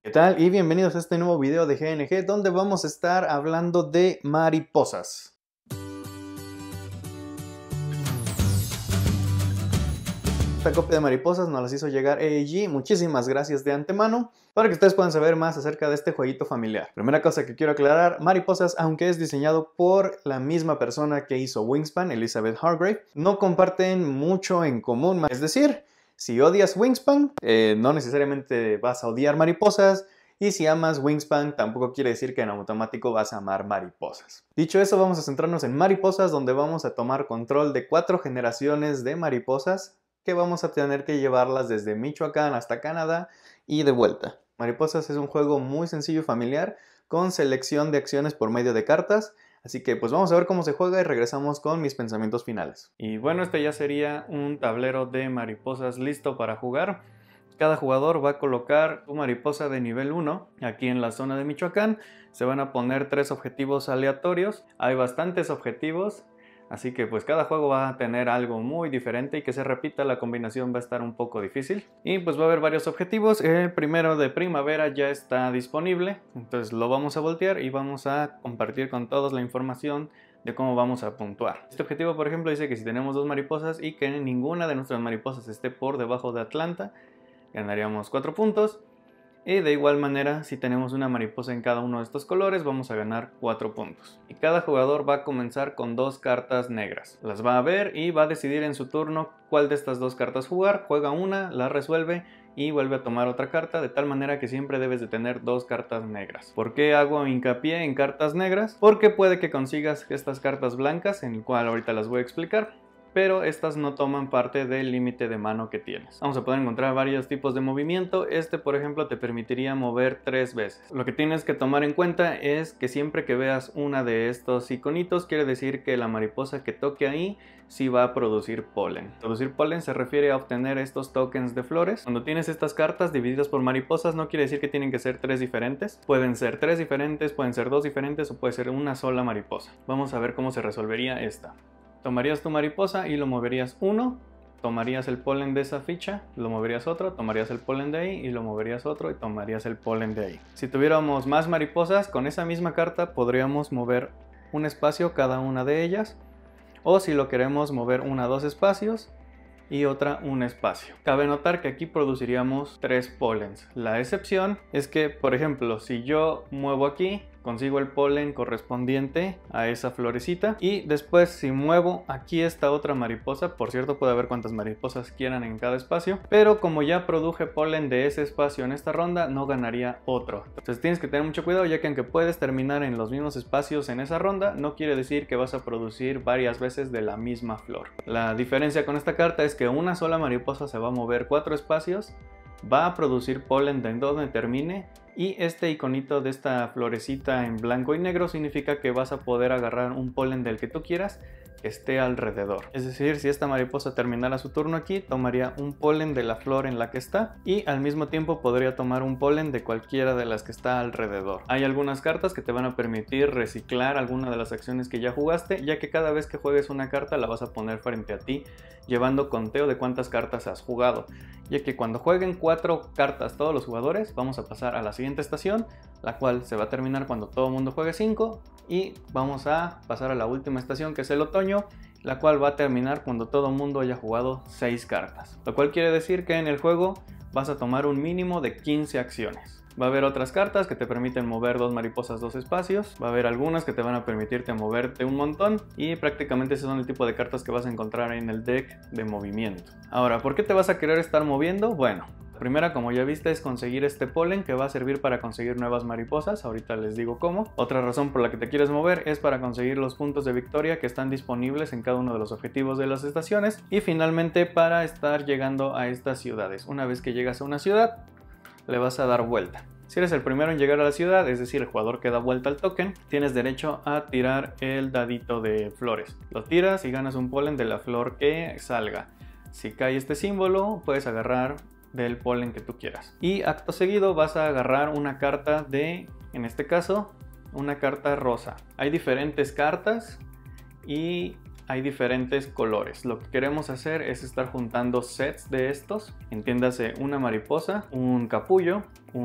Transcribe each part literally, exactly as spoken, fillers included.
¿Qué tal? Y bienvenidos a este nuevo video de G N G donde vamos a estar hablando de mariposas. Esta copia de mariposas nos las hizo llegar A E G, muchísimas gracias de antemano, para que ustedes puedan saber más acerca de este jueguito familiar. Primera cosa que quiero aclarar, Mariposas, aunque es diseñado por la misma persona que hizo Wingspan, Elizabeth Hargrave, no comparten mucho en común, es decir, si odias Wingspan, eh, no necesariamente vas a odiar Mariposas, y si amas Wingspan, tampoco quiere decir que en automático vas a amar Mariposas. Dicho eso, vamos a centrarnos en Mariposas, donde vamos a tomar control de cuatro generaciones de mariposas, que vamos a tener que llevarlas desde Michoacán hasta Canadá y de vuelta. Mariposas es un juego muy sencillo y familiar, con selección de acciones por medio de cartas. Así que pues vamos a ver cómo se juega y regresamos con mis pensamientos finales. Y bueno, este ya sería un tablero de mariposas listo para jugar. Cada jugador va a colocar su mariposa de nivel uno aquí en la zona de Michoacán. Se van a poner tres objetivos aleatorios. Hay bastantes objetivos, así que pues cada juego va a tener algo muy diferente y que se repita la combinación va a estar un poco difícil. Y pues va a haber varios objetivos. El primero de primavera ya está disponible, entonces lo vamos a voltear y vamos a compartir con todos la información de cómo vamos a puntuar. Este objetivo, por ejemplo, dice que si tenemos dos mariposas y que ninguna de nuestras mariposas esté por debajo de Atlanta, ganaríamos cuatro puntos. Y de igual manera, si tenemos una mariposa en cada uno de estos colores, vamos a ganar cuatro puntos. Y cada jugador va a comenzar con dos cartas negras. Las va a ver y va a decidir en su turno cuál de estas dos cartas jugar. Juega una, la resuelve y vuelve a tomar otra carta, de tal manera que siempre debes de tener dos cartas negras. ¿Por qué hago hincapié en cartas negras? Porque puede que consigas estas cartas blancas, en el cual ahorita las voy a explicar, pero estas no toman parte del límite de mano que tienes. Vamos a poder encontrar varios tipos de movimiento. Este, por ejemplo, te permitiría mover tres veces. Lo que tienes que tomar en cuenta es que siempre que veas una de estos iconitos, quiere decir que la mariposa que toque ahí sí va a producir polen. Producir polen se refiere a obtener estos tokens de flores. Cuando tienes estas cartas divididas por mariposas, no quiere decir que tienen que ser tres diferentes. Pueden ser tres diferentes, pueden ser dos diferentes o puede ser una sola mariposa. Vamos a ver cómo se resolvería esta. Tomarías tu mariposa y lo moverías uno, tomarías el polen de esa ficha, lo moverías otro, tomarías el polen de ahí y lo moverías otro y tomarías el polen de ahí. Si tuviéramos más mariposas, con esa misma carta podríamos mover un espacio cada una de ellas, o si lo queremos mover una dos espacios y otra un espacio. Cabe notar que aquí produciríamos tres polens. La excepción es que, por ejemplo, si yo muevo aquí, consigo el polen correspondiente a esa florecita, y después si muevo aquí esta otra mariposa, por cierto puede haber cuantas mariposas quieran en cada espacio, pero como ya produje polen de ese espacio en esta ronda, no ganaría otro. Entonces tienes que tener mucho cuidado, ya que aunque puedes terminar en los mismos espacios en esa ronda, no quiere decir que vas a producir varias veces de la misma flor. La diferencia con esta carta es que una sola mariposa se va a mover cuatro espacios, va a producir polen de donde termine, y este iconito de esta florecita en blanco y negro significa que vas a poder agarrar un polen del que tú quieras que esté alrededor. Es decir, si esta mariposa terminara su turno aquí, tomaría un polen de la flor en la que está y al mismo tiempo podría tomar un polen de cualquiera de las que está alrededor. Hay algunas cartas que te van a permitir reciclar alguna de las acciones que ya jugaste, ya que cada vez que juegues una carta la vas a poner frente a ti, llevando conteo de cuántas cartas has jugado, ya que cuando jueguen cuatro cartas todos los jugadores, vamos a pasar a la siguiente estación, la cual se va a terminar cuando todo el mundo juegue cinco, y vamos a pasar a la última estación, que es el otoño, la cual va a terminar cuando todo el mundo haya jugado seis cartas, lo cual quiere decir que en el juego vas a tomar un mínimo de quince acciones. Va a haber otras cartas que te permiten mover dos mariposas dos espacios, va a haber algunas que te van a permitirte moverte un montón, y prácticamente esos son el tipo de cartas que vas a encontrar en el deck de movimiento. Ahora, ¿por qué te vas a querer estar moviendo? Bueno, la primera, como ya viste, es conseguir este polen que va a servir para conseguir nuevas mariposas. Ahorita les digo cómo. Otra razón por la que te quieres mover es para conseguir los puntos de victoria que están disponibles en cada uno de los objetivos de las estaciones. Y finalmente para estar llegando a estas ciudades. Una vez que llegas a una ciudad, le vas a dar vuelta. Si eres el primero en llegar a la ciudad, es decir, el jugador que da vuelta al token, tienes derecho a tirar el dadito de flores. Lo tiras y ganas un polen de la flor que salga. Si cae este símbolo, puedes agarrar del polen que tú quieras. Y acto seguido vas a agarrar una carta de, en este caso, una carta rosa. Hay diferentes cartas y hay diferentes colores. Lo que queremos hacer es estar juntando sets de estos. Entiéndase una mariposa, un capullo,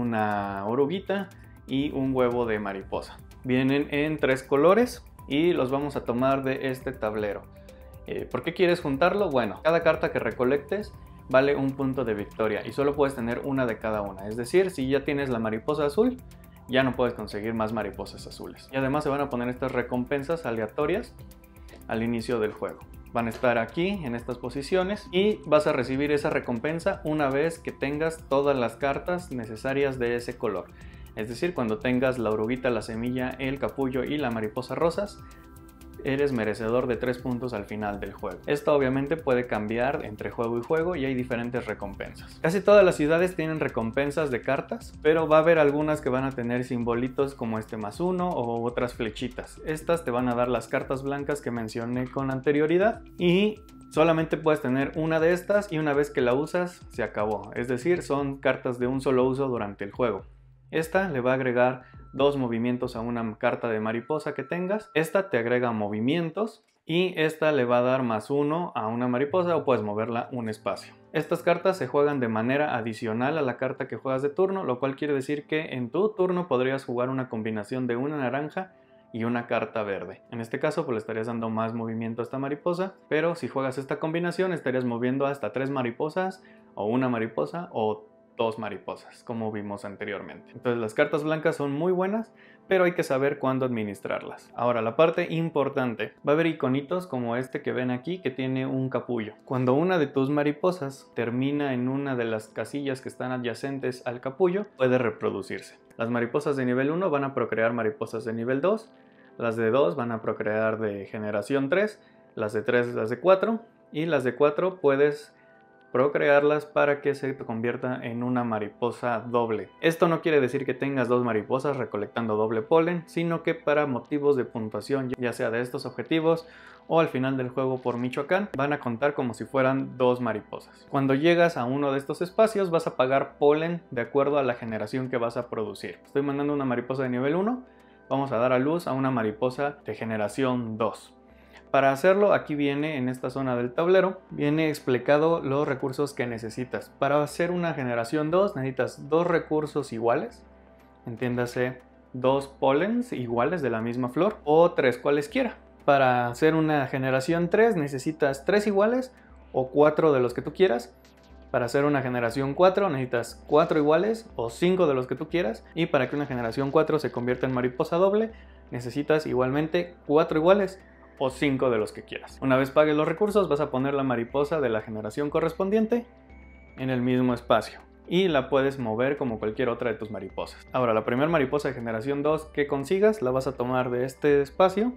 una oruguita y un huevo de mariposa. Vienen en tres colores y los vamos a tomar de este tablero. Eh, ¿Por qué quieres juntarlo? Bueno, cada carta que recolectes vale un punto de victoria y solo puedes tener una de cada una. Es decir, si ya tienes la mariposa azul, ya no puedes conseguir más mariposas azules. Y además se van a poner estas recompensas aleatorias al inicio del juego. Van a estar aquí en estas posiciones y vas a recibir esa recompensa una vez que tengas todas las cartas necesarias de ese color. Es decir, cuando tengas la oruguita, la semilla, el capullo y la mariposa rosas, eres merecedor de tres puntos al final del juego. Esto obviamente puede cambiar entre juego y juego y hay diferentes recompensas. Casi todas las ciudades tienen recompensas de cartas, pero va a haber algunas que van a tener simbolitos como este más uno o otras flechitas. Estas te van a dar las cartas blancas que mencioné con anterioridad y solamente puedes tener una de estas y una vez que la usas se acabó. Es decir, son cartas de un solo uso durante el juego. Esta le va a agregar dos movimientos a una carta de mariposa que tengas. Esta te agrega movimientos y esta le va a dar más uno a una mariposa o puedes moverla un espacio. Estas cartas se juegan de manera adicional a la carta que juegas de turno, lo cual quiere decir que en tu turno podrías jugar una combinación de una naranja y una carta verde. En este caso pues le estarías dando más movimiento a esta mariposa, pero si juegas esta combinación estarías moviendo hasta tres mariposas o una mariposa o dos mariposas, como vimos anteriormente. Entonces las cartas blancas son muy buenas, pero hay que saber cuándo administrarlas. Ahora, la parte importante, va a haber iconitos como este que ven aquí que tiene un capullo. Cuando una de tus mariposas termina en una de las casillas que están adyacentes al capullo, puede reproducirse. Las mariposas de nivel uno van a procrear mariposas de nivel dos, las de dos van a procrear de generación tres, las de tres las de cuatro y las de cuatro puedes procrearlas para que se convierta en una mariposa doble. Esto no quiere decir que tengas dos mariposas recolectando doble polen, sino que para motivos de puntuación, ya sea de estos objetivos o al final del juego por Michoacán, van a contar como si fueran dos mariposas. Cuando llegas a uno de estos espacios vas a pagar polen de acuerdo a la generación que vas a producir. Estoy mandando una mariposa de nivel uno, vamos a dar a luz a una mariposa de generación dos. Para hacerlo, aquí viene en esta zona del tablero, viene explicado los recursos que necesitas. Para hacer una generación dos necesitas dos recursos iguales, entiéndase dos polens iguales de la misma flor o tres cualesquiera. Para hacer una generación tres necesitas tres iguales o cuatro de los que tú quieras. Para hacer una generación cuatro necesitas cuatro iguales o cinco de los que tú quieras. Y para que una generación cuatro se convierta en mariposa doble necesitas igualmente cuatro iguales o cinco de los que quieras. Una vez pagues los recursos vas a poner la mariposa de la generación correspondiente en el mismo espacio y la puedes mover como cualquier otra de tus mariposas. Ahora, la primera mariposa de generación dos que consigas la vas a tomar de este espacio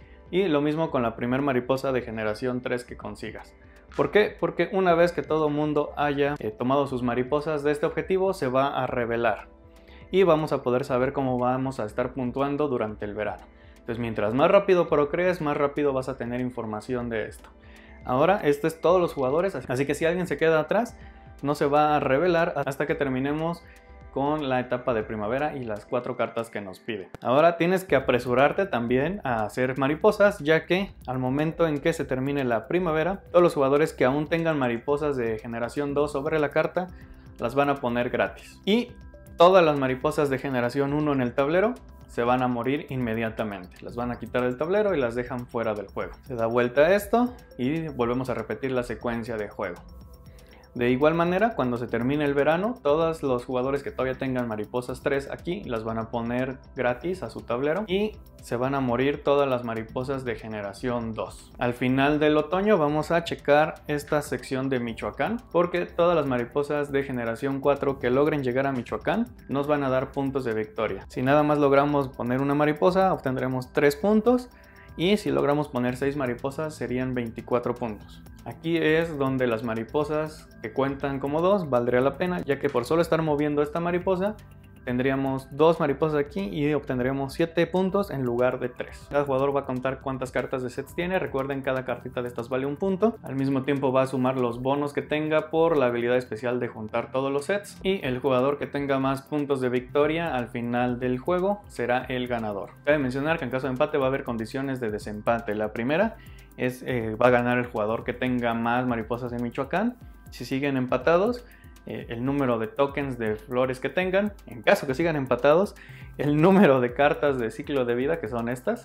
y lo mismo con la primera mariposa de generación tres que consigas. ¿Por qué? Porque una vez que todo mundo haya eh, tomado sus mariposas de este objetivo se va a revelar y vamos a poder saber cómo vamos a estar puntuando durante el verano. Entonces, mientras más rápido procrees, más rápido vas a tener información de esto. Ahora, esto es todos los jugadores, así que si alguien se queda atrás, no se va a revelar hasta que terminemos con la etapa de primavera y las cuatro cartas que nos pide. Ahora tienes que apresurarte también a hacer mariposas, ya que al momento en que se termine la primavera, todos los jugadores que aún tengan mariposas de generación dos sobre la carta, las van a poner gratis. Y todas las mariposas de generación uno en el tablero se van a morir inmediatamente. Las van a quitar del tablero y las dejan fuera del juego. Se da vuelta a esto y volvemos a repetir la secuencia de juego. De igual manera, cuando se termine el verano, todos los jugadores que todavía tengan mariposas tres aquí las van a poner gratis a su tablero y se van a morir todas las mariposas de generación dos. Al final del otoño vamos a checar esta sección de Michoacán, porque todas las mariposas de generación cuatro que logren llegar a Michoacán nos van a dar puntos de victoria. Si nada más logramos poner una mariposa, obtendremos tres puntos. Y si logramos poner seis mariposas serían veinticuatro puntos. Aquí es donde las mariposas que cuentan como dos valdría la pena, ya que por solo estar moviendo esta mariposa tendríamos dos mariposas aquí y obtendríamos siete puntos en lugar de tres. Cada jugador va a contar cuántas cartas de sets tiene. Recuerden, cada cartita de estas vale un punto. Al mismo tiempo va a sumar los bonos que tenga por la habilidad especial de juntar todos los sets, y el jugador que tenga más puntos de victoria al final del juego será el ganador. Cabe mencionar que en caso de empate va a haber condiciones de desempate. La primera es eh, va a ganar el jugador que tenga más mariposas en Michoacán. Si siguen empatados, eh, el número de tokens de flores que tengan. En caso que sigan empatados, el número de cartas de ciclo de vida, que son estas.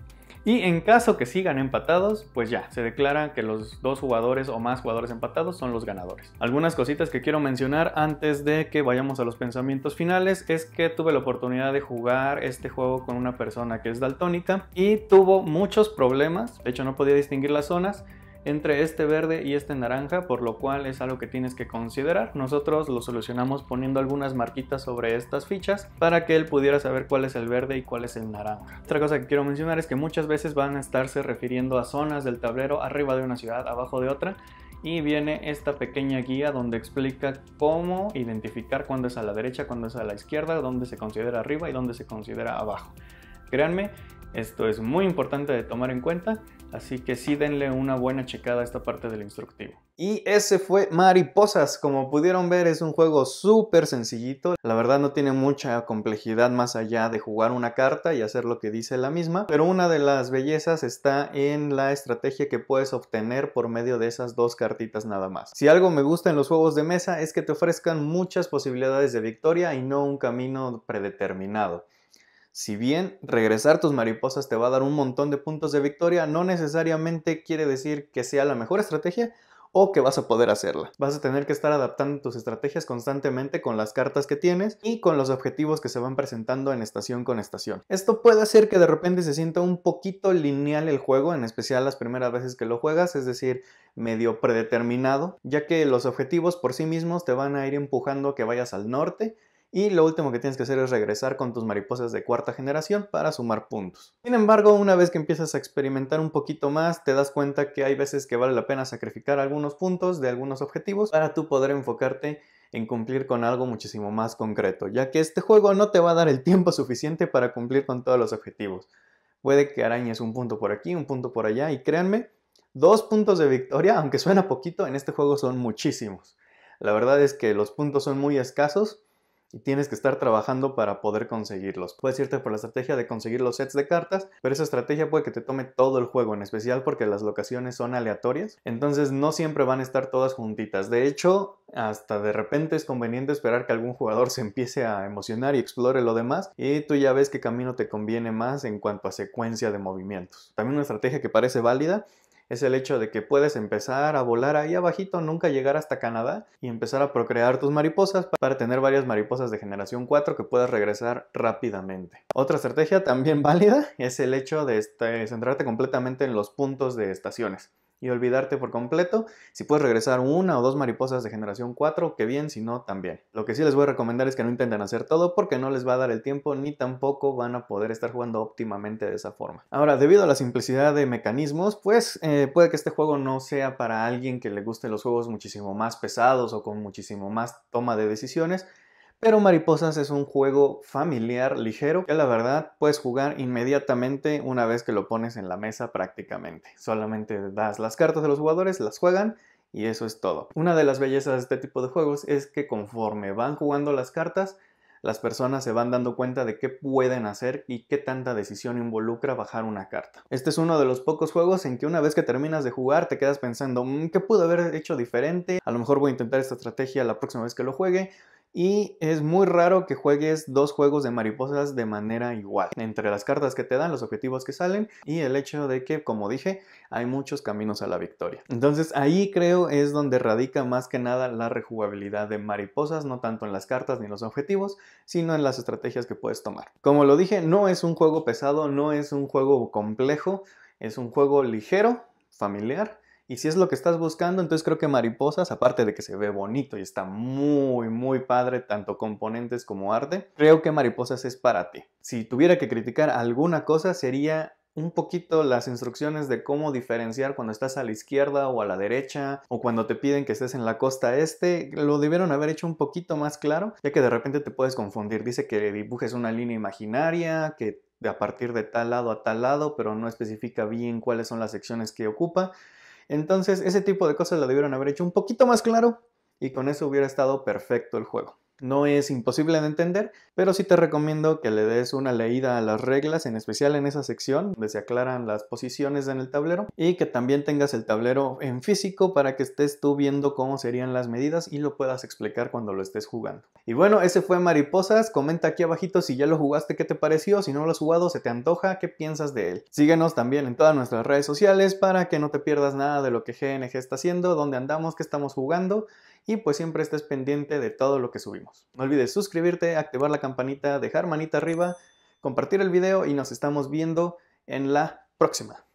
Y en caso que sigan empatados, pues ya, se declara que los dos jugadores o más jugadores empatados son los ganadores. Algunas cositas que quiero mencionar antes de que vayamos a los pensamientos finales es que tuve la oportunidad de jugar este juego con una persona que es daltónica y tuvo muchos problemas. De hecho, no podía distinguir las zonas entre este verde y este naranja, por lo cual es algo que tienes que considerar. Nosotros lo solucionamos poniendo algunas marquitas sobre estas fichas para que él pudiera saber cuál es el verde y cuál es el naranja. Otra cosa que quiero mencionar es que muchas veces van a estarse refiriendo a zonas del tablero arriba de una ciudad, abajo de otra, y viene esta pequeña guía donde explica cómo identificar cuándo es a la derecha, cuándo es a la izquierda, dónde se considera arriba y dónde se considera abajo. Créanme, esto es muy importante de tomar en cuenta, así que sí denle una buena checada a esta parte del instructivo. Y ese fue Mariposas. Como pudieron ver, es un juego súper sencillito. La verdad no tiene mucha complejidad más allá de jugar una carta y hacer lo que dice la misma, pero una de las bellezas está en la estrategia que puedes obtener por medio de esas dos cartitas nada más. Si algo me gusta en los juegos de mesa es que te ofrezcan muchas posibilidades de victoria y no un camino predeterminado. Si bien regresar tus mariposas te va a dar un montón de puntos de victoria, no necesariamente quiere decir que sea la mejor estrategia o que vas a poder hacerla. Vas a tener que estar adaptando tus estrategias constantemente con las cartas que tienes y con los objetivos que se van presentando en estación con estación. Esto puede hacer que de repente se sienta un poquito lineal el juego, en especial las primeras veces que lo juegas, es decir, medio predeterminado, ya que los objetivos por sí mismos te van a ir empujando a que vayas al norte, y lo último que tienes que hacer es regresar con tus mariposas de cuarta generación para sumar puntos. Sin embargo, una vez que empiezas a experimentar un poquito más, te das cuenta que hay veces que vale la pena sacrificar algunos puntos de algunos objetivos para tú poder enfocarte en cumplir con algo muchísimo más concreto, ya que este juego no te va a dar el tiempo suficiente para cumplir con todos los objetivos. Puede que arañes un punto por aquí, un punto por allá, y créanme, dos puntos de victoria, aunque suena poquito, en este juego son muchísimos. La verdad es que los puntos son muy escasos y tienes que estar trabajando para poder conseguirlos. Puedes irte por la estrategia de conseguir los sets de cartas, pero esa estrategia puede que te tome todo el juego, en especial porque las locaciones son aleatorias, entonces no siempre van a estar todas juntitas. De hecho, hasta de repente es conveniente esperar que algún jugador se empiece a emocionar y explore lo demás, y tú ya ves qué camino te conviene más en cuanto a secuencia de movimientos. También una estrategia que parece válida es el hecho de que puedes empezar a volar ahí abajito, nunca llegar hasta Canadá y empezar a procrear tus mariposas para tener varias mariposas de generación cuatro que puedas regresar rápidamente. Otra estrategia también válida es el hecho de este, centrarte completamente en los puntos de estaciones y olvidarte por completo. Si puedes regresar una o dos mariposas de generación cuatro, qué bien, si no, también. Lo que sí les voy a recomendar es que no intenten hacer todo porque no les va a dar el tiempo ni tampoco van a poder estar jugando óptimamente de esa forma. Ahora, debido a la simplicidad de mecanismos, pues eh, puede que este juego no sea para alguien que le gusten los juegos muchísimo más pesados o con muchísimo más toma de decisiones, pero Mariposas es un juego familiar, ligero, que la verdad puedes jugar inmediatamente una vez que lo pones en la mesa prácticamente. Solamente das las cartas de los jugadores, las juegan y eso es todo. Una de las bellezas de este tipo de juegos es que conforme van jugando las cartas, las personas se van dando cuenta de qué pueden hacer y qué tanta decisión involucra bajar una carta. Este es uno de los pocos juegos en que una vez que terminas de jugar te quedas pensando mmm, ¿qué pude haber hecho diferente? A lo mejor voy a intentar esta estrategia la próxima vez que lo juegue. Y es muy raro que juegues dos juegos de mariposas de manera igual. Entre las cartas que te dan, los objetivos que salen y el hecho de que, como dije, hay muchos caminos a la victoria. Entonces ahí creo es donde radica más que nada la rejugabilidad de Mariposas, no tanto en las cartas ni los objetivos, sino en las estrategias que puedes tomar. Como lo dije, no es un juego pesado, no es un juego complejo, es un juego ligero, familiar. Y si es lo que estás buscando, entonces creo que Mariposas, aparte de que se ve bonito y está muy muy padre, tanto componentes como arte, creo que Mariposas es para ti. Si tuviera que criticar alguna cosa sería un poquito las instrucciones de cómo diferenciar cuando estás a la izquierda o a la derecha, o cuando te piden que estés en la costa este. Lo debieron haber hecho un poquito más claro, ya que de repente te puedes confundir. Dice que dibujes una línea imaginaria, que de a partir de tal lado a tal lado, pero no especifica bien cuáles son las secciones que ocupa. Entonces ese tipo de cosas lo debieron haber hecho un poquito más claro, y con eso hubiera estado perfecto el juego. No es imposible de entender, pero sí te recomiendo que le des una leída a las reglas, en especial en esa sección donde se aclaran las posiciones en el tablero, y que también tengas el tablero en físico para que estés tú viendo cómo serían las medidas y lo puedas explicar cuando lo estés jugando. Y bueno, ese fue Mariposas. Comenta aquí abajito si ya lo jugaste, qué te pareció, si no lo has jugado, se te antoja, qué piensas de él. Síguenos también en todas nuestras redes sociales para que no te pierdas nada de lo que G N G está haciendo, dónde andamos, qué estamos jugando, y pues siempre estés pendiente de todo lo que subimos. No olvides suscribirte, activar la campanita, dejar manita arriba, compartir el video, y nos estamos viendo en la próxima.